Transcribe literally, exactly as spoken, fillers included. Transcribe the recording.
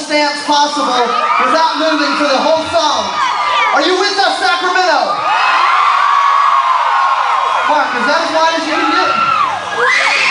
stance possible without moving for the whole song. Are you with us, Sacramento? Mark, is that as wide as you can get?